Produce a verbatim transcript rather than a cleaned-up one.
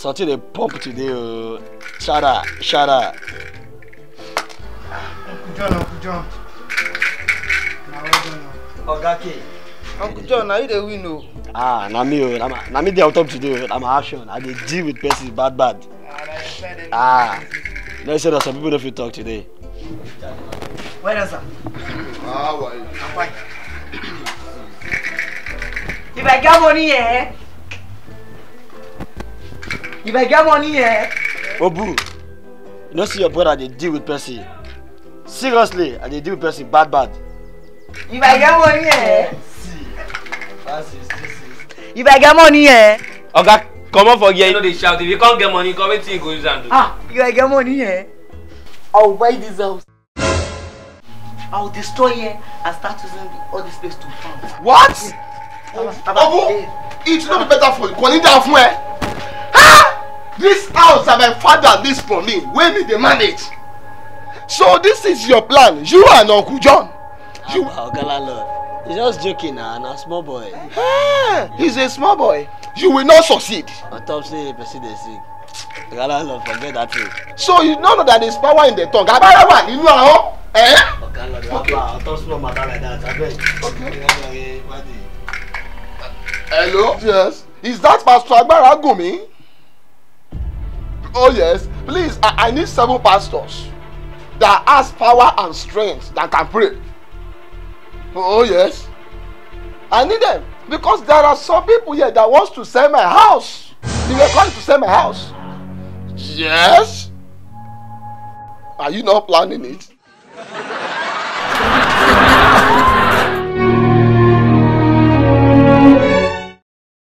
something they pump today. Uh, shada, shada. Uncle John, Uncle John. Ogake. Uncle John, now you the win, no? Ah, na me, oh, na me dey on top today. I'm action. I dey deal with person bad, bad. Ah, let's say that some people don't feel talk today. Where is that? Ah, well. I'm fine. If I get money here, if I get money here. Obu, you don't see your brother they deal with person. Seriously, I dey deal with person bad, bad. If I get money here. See, that's it, this is. If I get money here. Oga, come on for here. You know they shout. If you can't get money, come wait till you go use and do. Ah, if I get money here, I'll buy this house. I'll destroy here and start using all this place to farm. What? Obu, it's not better for you. Calling down from where? Ah! This house that my father leased for me, where me they manage. So this is your plan, you and Uncle John. You. Ogala Lord, he's just joking now, nah, small boy. Ah, he's a small boy. You will not succeed. On top say person dey sick. Ogala Lord, forget that thing. So you don't know that there's power in the tongue. Abarawa, you know, eh? Ogala Lord, okay. On top small matter like that, I beg. Okay. Hello? Yes. Is that Pastor Agbara Gumi? Oh yes. Please, I, I need seven pastors that has power and strength that can pray. Oh yes. I need them because there are some people here that wants to sell my house. They were trying to sell my house. Yes. Are you not planning it?